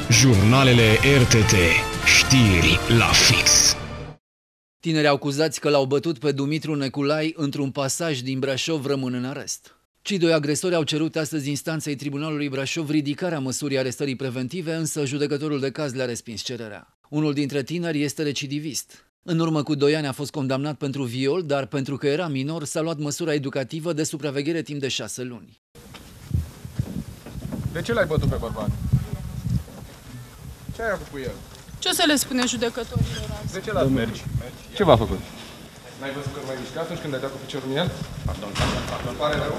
Jurnalele RTT. Știri la fix. Tinerii acuzați că l-au bătut pe Dumitru Neculai într-un pasaj din Brașov rămân în arest. Cei doi agresori au cerut astăzi instanței Tribunalului Brașov ridicarea măsurii arestării preventive, însă judecătorul de caz le-a respins cererea. Unul dintre tineri este recidivist. În urmă cu 2 ani a fost condamnat pentru viol, dar pentru că era minor s-a luat măsura educativă de supraveghere timp de 6 luni. De ce l-ai bătut pe bărbat? Ce ai făcut cu el? Ce o să le spune judecătorilor azi? De ce l-ați mergi? Ce v-a făcut? N-ai văzut că nu mai mișcat atunci când ai dat cu piciorul în el? Pardon. Pare rău?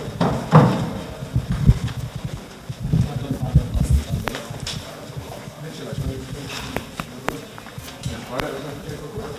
De ce l-ai făcut? Pare rău ce ai făcut?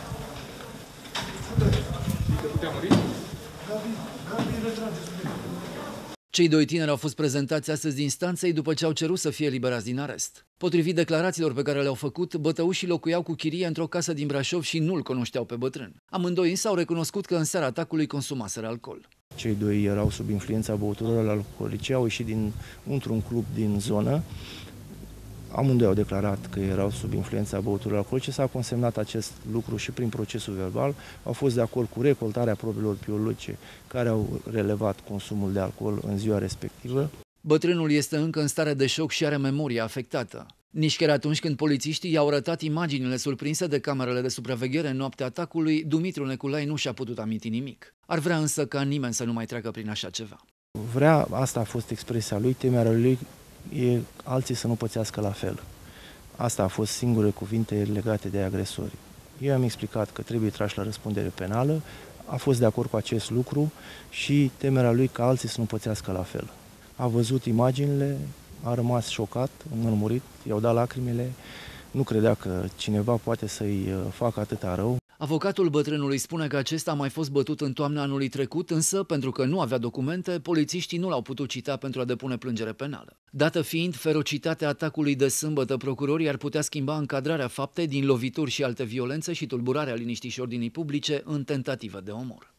Te putea muri? Gabi, retrageți. Cei doi tineri au fost prezentați astăzi instanței după ce au cerut să fie eliberați din arest. Potrivit declarațiilor pe care le-au făcut, bătăușii locuiau cu chirie într-o casă din Brașov și nu-l cunoșteau pe bătrân. Amândoi însă au recunoscut că în seara atacului consumaseră alcool. Cei doi erau sub influența băuturilor alcoolice, au ieșit într-un club din zonă. Amândoi au declarat că erau sub influența băuturilor alcoolice, s-a consemnat acest lucru și prin procesul verbal. Au fost de acord cu recoltarea probelor biologice care au relevat consumul de alcool în ziua respectivă. Bătrânul este încă în stare de șoc și are memoria afectată. Nici chiar atunci când polițiștii i-au arătat imaginile surprinse de camerele de supraveghere în noaptea atacului, Dumitru Neculai nu și-a putut aminti nimic. Ar vrea însă ca nimeni să nu mai treacă prin așa ceva. Asta a fost expresia lui, temerea lui e alții să nu pățească la fel. Asta a fost singure cuvinte legate de agresori. Eu am explicat că trebuie trași la răspundere penală, a fost de acord cu acest lucru și temerea lui ca alții să nu pățească la fel. A văzut imaginile, a rămas șocat, înmărmurit, i-au dat lacrimile, nu credea că cineva poate să-i facă atâta rău. Avocatul bătrânului spune că acesta a mai fost bătut în toamna anului trecut, însă, pentru că nu avea documente, polițiștii nu l-au putut cita pentru a depune plângere penală. Dată fiind ferocitatea atacului de sâmbătă, procurorii ar putea schimba încadrarea faptei din lovituri și alte violențe și tulburarea liniștii și ordinii publice în tentativă de omor.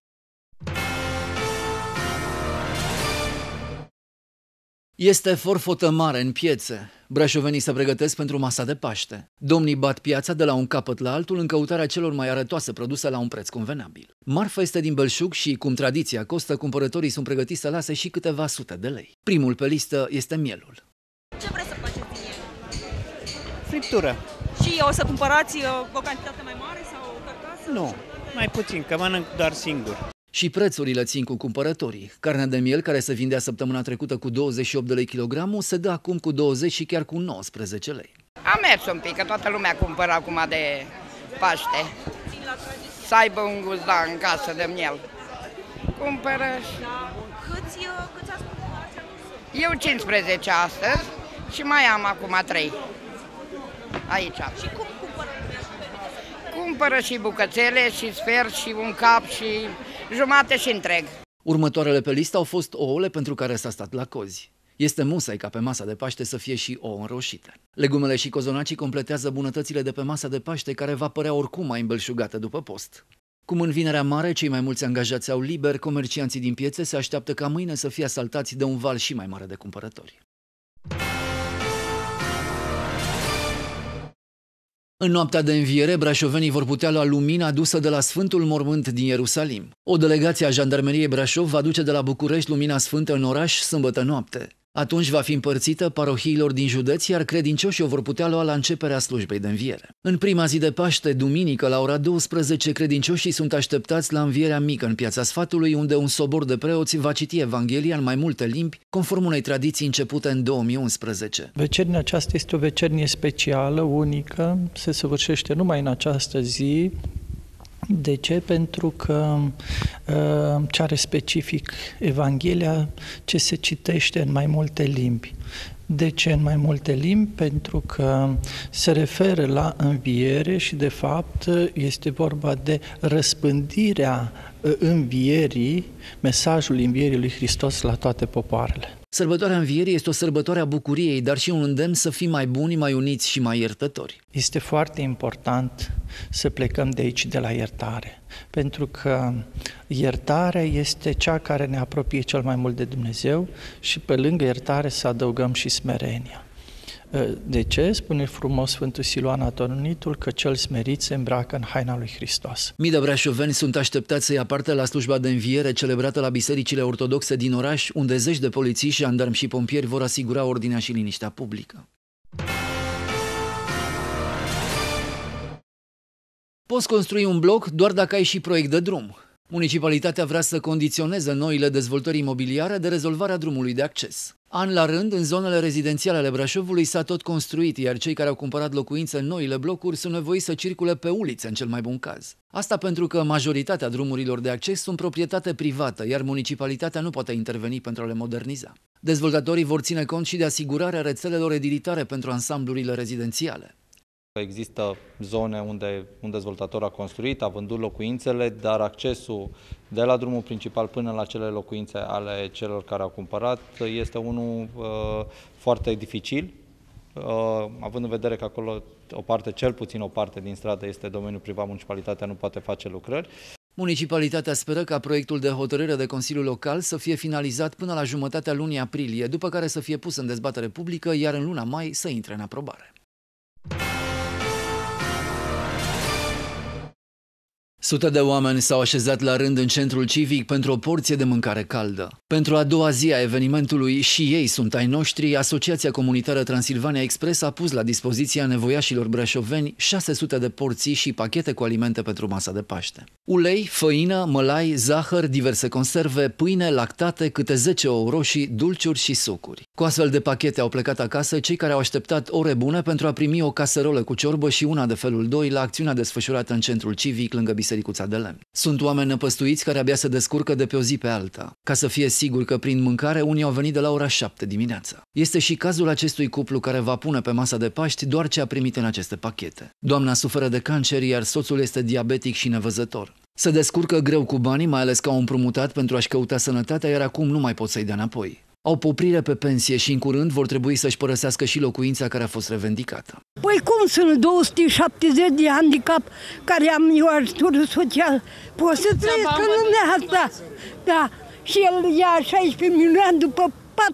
Este forfotă mare în piețe. Brașovenii se pregătesc pentru masa de Paște. Domnii bat piața de la un capăt la altul în căutarea celor mai arătoase produse la un preț convenabil. Marfa este din belșug și, cum tradiția costă, cumpărătorii sunt pregătiți să lase și câteva sute de lei. Primul pe listă este mielul. Ce vreți să faceți din el? Friptură. Și o să cumpărați o cantitate mai mare sau o carcasă? Nu, mai puțin, că mănânc doar singur. Și prețurile țin cu cumpărătorii. Carnea de miel, care se vindea săptămâna trecută cu 28 de lei kilogramul, se dă acum cu 20 și chiar cu 19 lei. Am mers un pic, că toată lumea cumpără acum de Paște. Să aibă un gust, da, în casă de miel. Cumpără și... Câți ați cumpărat? Eu 15 astăzi și mai am acum 3 aici. Și cum cumpără? Cumpără și bucățele, și sfert, și un cap, și jumate și întreg. Următoarele pe listă au fost ouăle pentru care s-a stat la cozi. Este musai ca pe masa de Paște să fie și ouă înroșite. Legumele și cozonacii completează bunătățile de pe masa de Paște, care va părea oricum mai îmbelșugată după post. Cum în Vinerea Mare cei mai mulți angajați au liber, comercianții din piețe se așteaptă ca mâine să fie asaltați de un val și mai mare de cumpărători. În noaptea de înviere, brașovenii vor putea lua lumina adusă de la Sfântul Mormânt din Ierusalim. O delegație a Jandarmeriei Brașov va duce de la București lumina sfântă în oraș sâmbătă noapte. Atunci va fi împărțită parohiilor din județ, iar credincioșii o vor putea lua la începerea slujbei de înviere. În prima zi de Paște, duminică, la ora 12, credincioșii sunt așteptați la învierea mică în Piața Sfatului, unde un sobor de preoți va citi Evanghelia în mai multe limbi, conform unei tradiții începute în 2011. Vecernia aceasta este o vecernie specială, unică, se săvârșește numai în această zi. De ce? Pentru că ce are specific Evanghelia, ce se citește în mai multe limbi. De ce în mai multe limbi? Pentru că se referă la înviere și, de fapt, este vorba de răspândirea învierii, mesajul învierii lui Hristos la toate popoarele. Sărbătoarea Învierii este o sărbătoare a bucuriei, dar și un îndemn să fim mai buni, mai uniți și mai iertători. Este foarte important să plecăm de aici, de la iertare, pentru că iertarea este cea care ne apropie cel mai mult de Dumnezeu și pe lângă iertare să adăugăm și smerenia. De ce? Spune frumos Sfântul Siluan Atononitul că cel smerit se îmbracă în haina lui Hristos. Mii de brașoveni sunt așteptați să ia parte la slujba de înviere celebrată la bisericile ortodoxe din oraș, unde zeci de polițiști, jandarmi și pompieri vor asigura ordinea și liniștea publică. Poți construi un bloc doar dacă ai și proiect de drum. Municipalitatea vrea să condiționeze noile dezvoltări imobiliare de rezolvarea drumului de acces. An la rând, în zonele rezidențiale ale Brașovului s-a tot construit, iar cei care au cumpărat locuințe în noile blocuri sunt nevoiți să circule pe ulițe, în cel mai bun caz. Asta pentru că majoritatea drumurilor de acces sunt proprietate privată, iar municipalitatea nu poate interveni pentru a le moderniza. Dezvoltatorii vor ține cont și de asigurarea rețelelor edilitare pentru ansamblurile rezidențiale. Există zone unde un dezvoltator a construit, a vândut locuințele, dar accesul de la drumul principal până la cele locuințe ale celor care au cumpărat este unul foarte dificil, având în vedere că acolo cel puțin o parte din stradă este domeniul privat, municipalitatea nu poate face lucrări. Municipalitatea speră ca proiectul de hotărâre de Consiliul Local să fie finalizat până la jumătatea lunii aprilie, după care să fie pus în dezbatere publică, iar în luna mai să intre în aprobare. Sute de oameni s-au așezat la rând în centrul civic pentru o porție de mâncare caldă. Pentru a doua zi a evenimentului Și ei sunt ai noștri, Asociația Comunitară Transilvania Express a pus la dispoziția nevoiașilor brașoveni 600 de porții și pachete cu alimente pentru masa de Paște. Ulei, făină, mălai, zahăr, diverse conserve, pâine, lactate, câte 10 ouă roșii, dulciuri și sucuri. Cu astfel de pachete au plecat acasă cei care au așteptat ore bune pentru a primi o caserolă cu ciorbă și una de felul 2 la acțiunea desfășurată în centrul civic lângă Bisericuța de Lemn. Sunt oameni năpăstuiți care abia se descurcă de pe o zi pe alta. Ca să fie sigur că prin mâncare unii au venit de la ora 7 dimineața. Este și cazul acestui cuplu care va pune pe masa de Paști doar ce a primit în aceste pachete. Doamna suferă de cancer, iar soțul este diabetic și nevăzător. Se descurcă greu cu banii, mai ales că au împrumutat pentru a-și căuta sănătatea, iar acum nu mai pot să-i dea înapoi. Au poprire pe pensie și în curând vor trebui să-și părăsească și locuința care a fost revendicată. Păi cum sunt 270 de handicap care am eu ajutorul social? Pot să trăiesc în lumea asta. Da. Și el ia 16 milioane după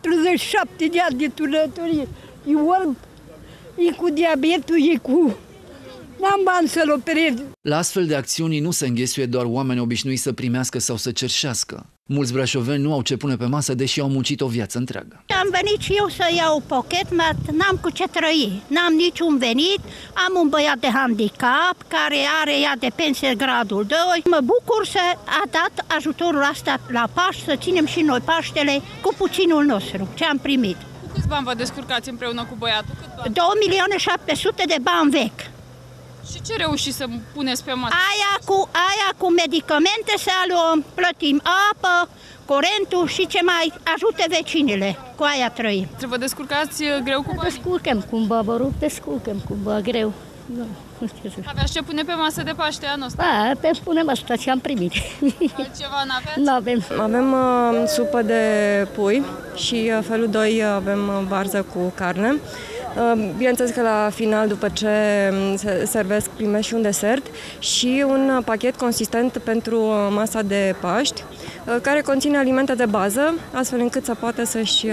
47 de ani de tunătorie. E orb, e cu diabetul, e cu... N-am bani să-l operez. La astfel de acțiuni nu se înghesuie doar oameni obișnuiți să primească sau să cerșească. Mulți brașoveni nu au ce pune pe masă, deși au muncit o viață întreagă. Am venit și eu să iau pochet, n-am cu ce trăi, n-am niciun venit, am un băiat de handicap care are ea de pensie gradul 2. Mă bucur să a dat ajutorul asta la Paști, să ținem și noi Paștele cu puținul nostru, ce am primit. Cu câți bani vă descurcați împreună cu băiatul? 2.700.000 de bani vechi. Și ce reușiți să puneți pe masă? Aia cu medicamente să o plătim, apă, curentul și ce mai ajute vecinile. Cu aia trăim. Vă descurcați greu cu bani? Descurcăm cumva, vă rog, descurcăm cumva greu. Nu știu să... Aveați ce pune pe masă de Paște anul ăsta? Da, punem asta ce am primit. Altceva n-aveți? N-avem. Avem supă de pui și felul 2 avem varză cu carne. Bineînțeles că la final, după ce se servesc, primești și un desert și un pachet consistent pentru masa de Paști, care conține alimente de bază, astfel încât să poată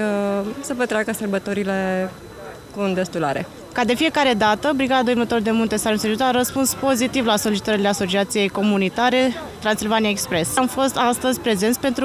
să petreacă sărbătorile cu îndestulare. Ca de fiecare dată, Brigada 2 Vânători de Munte Sarmiu Săgetul a răspuns pozitiv la solicitările Asociației Comunitare Transilvania Express. Am fost astăzi prezenți pentru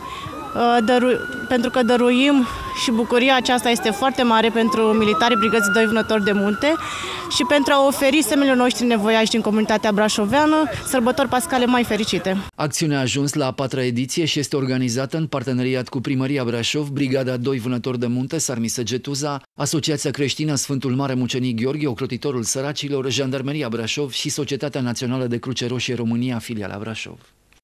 că dăruim și bucuria aceasta este foarte mare pentru militarii Brigății 2 Vânători de Munte și pentru a oferi semenilor noștri nevoiași din comunitatea brașoveană sărbători pascale mai fericite. Acțiunea a ajuns la a 4-a ediție și este organizată în parteneriat cu Primăria Brașov, Brigada 2 Vânători de Munte Sarmiu Săgetuza, Asociația Creștină Sfântul Mare Mucenic Gheorghe, Ocrotitorul Săracilor, Jandarmeria Brașov și Societatea Națională de Cruce Roșie România, filiala Brașov.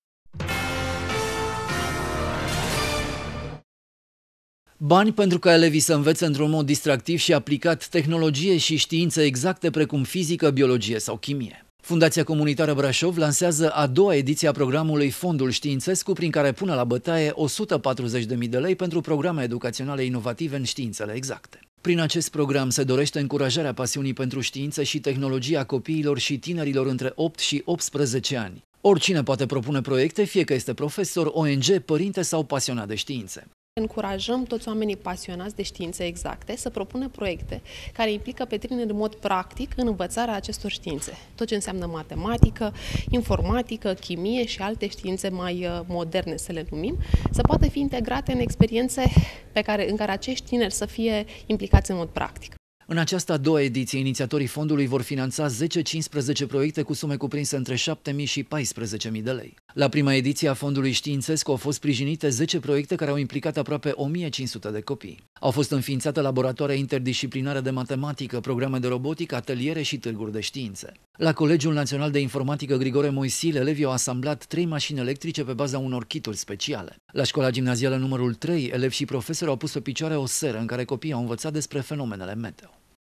Bani pentru ca elevii să învețe într-un mod distractiv și aplicat tehnologie și științe exacte precum fizică, biologie sau chimie. Fundația Comunitară Brașov lansează a doua ediție a programului Fondul Științescu, prin care pune la bătaie 140.000 de lei pentru programe educaționale inovative în științele exacte. Prin acest program se dorește încurajarea pasiunii pentru știință și tehnologie a copiilor și tinerilor între 8 și 18 ani. Oricine poate propune proiecte, fie că este profesor, ONG, părinte sau pasionat de științe. Încurajăm toți oamenii pasionați de științe exacte să propună proiecte care implică pe tineri în mod practic în învățarea acestor științe. Tot ce înseamnă matematică, informatică, chimie și alte științe mai moderne, să le numim, să poată fi integrate în experiențe în care acești tineri să fie implicați în mod practic. În această a doua ediție, inițiatorii fondului vor finanța 10-15 proiecte cu sume cuprinse între 7.000 și 14.000 de lei. La prima ediție a fondului științesc au fost sprijinite 10 proiecte care au implicat aproape 1.500 de copii. Au fost înființate laboratoare interdisciplinare de matematică, programe de robotică, ateliere și târguri de științe. La Colegiul Național de Informatică Grigore Moisil, elevii au asamblat 3 mașini electrice pe baza unor kituri speciale. La școala gimnazială numărul 3, elevi și profesori au pus pe picioare o seră în care copiii au învățat despre fenomenele meteo.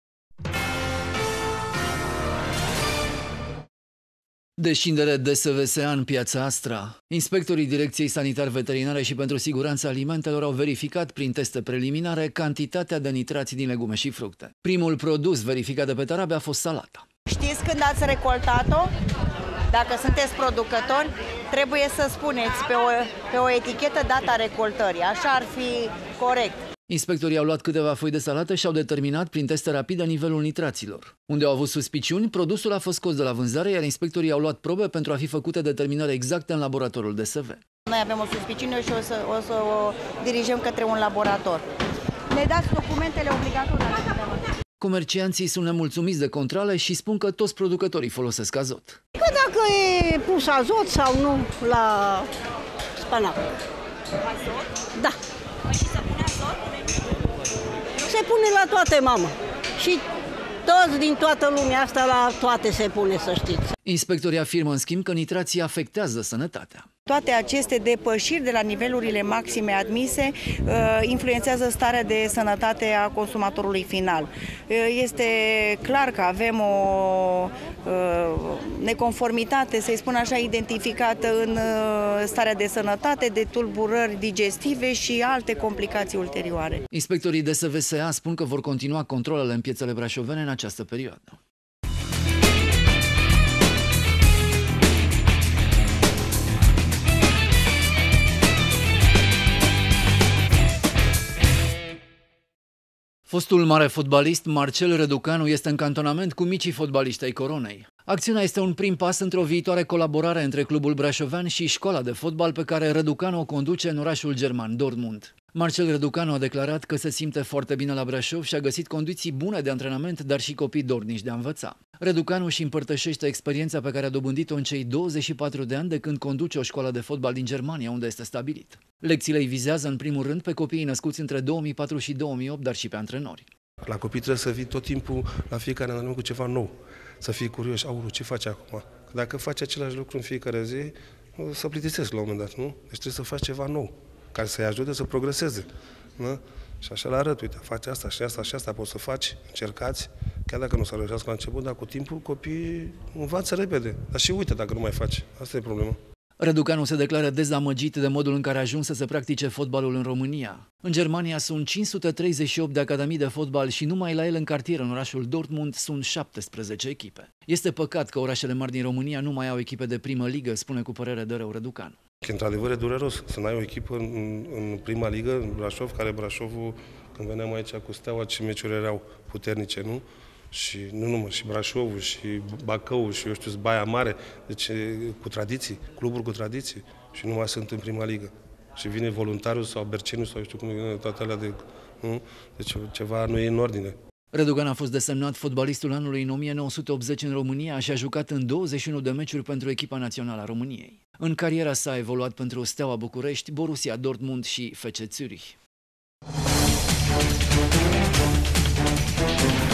Descindere DSVSA în Piața Astra. Inspectorii Direcției Sanitar-Veterinare și pentru Siguranța Alimentelor au verificat prin teste preliminare cantitatea de nitrați din legume și fructe. Primul produs verificat de pe tarabe a fost salata. Știți când ați recoltat-o? Dacă sunteți producători, trebuie să spuneți pe o etichetă data recoltării. Așa ar fi corect. Inspectorii au luat câteva foi de salată și au determinat prin teste rapide nivelul nitraților. Unde au avut suspiciuni, produsul a fost scos de la vânzare, iar inspectorii au luat probe pentru a fi făcute determinări exacte în laboratorul DSV. Noi avem o suspiciune și o să o dirijăm către un laborator. Ne dați documentele obligatorii. Comercianții sunt nemulțumiți de controle și spun că toți producătorii folosesc azot. Că dacă e pus azot sau nu la spanac. Azot? Da. Și se pune azot? Se pune la toate, mamă. Și toți din toată lumea asta, la toate se pune, să știți. Inspectorii afirmă, în schimb, că nitrații afectează sănătatea. Toate aceste depășiri de la nivelurile maxime admise influențează starea de sănătate a consumatorului final. Este clar că avem o neconformitate, să-i spun așa, identificată în starea de sănătate, de tulburări digestive și alte complicații ulterioare. Inspectorii DSVSA spun că vor continua controlele în piețele brașovene în această perioadă. Fostul mare fotbalist Marcel Răducanu este în cantonament cu micii fotbaliști ai Coronei. Acțiunea este un prim pas într-o viitoare colaborare între clubul brașovean și școala de fotbal pe care Răducanu o conduce în orașul german Dortmund. Marcel Răducanu a declarat că se simte foarte bine la Brașov și a găsit condiții bune de antrenament, dar și copii dornici de a învăța. Răducanu își împărtășește experiența pe care a dobândit-o în cei 24 de ani de când conduce o școală de fotbal din Germania, unde este stabilit. Lecțiile îi vizează în primul rând pe copiii născuți între 2004 și 2008, dar și pe antrenori. La copii trebuie să vii tot timpul la fiecare antrenament cu ceva nou. Să fii curios, auru, ce faci acum? Dacă faci același lucru în fiecare zi, o să plictisesc la un moment dat, nu? Deci trebuie să faci ceva nou, care să-i ajute să progreseze. Da? Și așa le arăt, uite, faci asta și asta și asta, poți să faci, încercați, chiar dacă nu s-a reușească la început, dar cu timpul copiii învață repede. Dar și uite dacă nu mai faci, asta e problema. Răducanu se declară dezamăgit de modul în care a ajuns să se practice fotbalul în România. În Germania sunt 538 de academii de fotbal și numai la el în cartier, în orașul Dortmund, sunt 17 echipe. Este păcat că orașele mari din România nu mai au echipe de primă ligă, spune cu părere de rău Răducanu. Într-adevăr e dureros să n-ai o echipă în prima ligă, în Brașov, care Brașovul, când veneam aici cu Steaua, ce meciuri erau puternice, nu? Și nu numai, și Brașovul, și Bacăul, și eu știu, Baia Mare, deci cu tradiții, cluburi cu tradiții, și nu mai sunt în prima ligă. Și vine voluntarul sau Berceniu sau eu știu cum e, toate alea de... Nu? Deci ceva nu e în ordine. Răducanu a fost desemnat fotbalistul anului în 1980 în România și a jucat în 21 de meciuri pentru echipa națională a României. În cariera sa a evoluat pentru Steaua București, Borussia Dortmund și FC Zürich.